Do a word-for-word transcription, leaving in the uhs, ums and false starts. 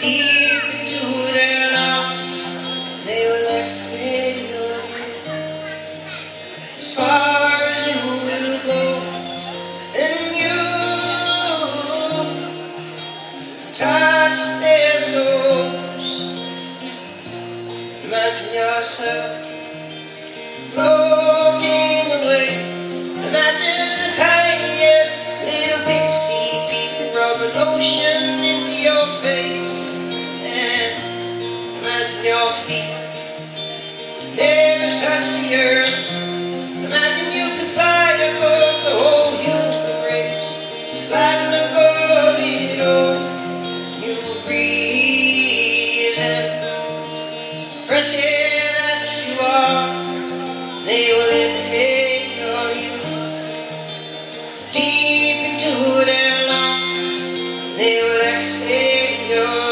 deep into their lungs. They will exhale you as far as you will go, and you touch their souls. Imagine yourself floating away. Imagine the tiniest little pixie peeking from an ocean into your face. And imagine your feet never touch the earth. Imagine you could fly above the whole human race, sliding above it all. You will breathe in fresh air that you are. They will inhale you deep into their lungs. They will exhale you.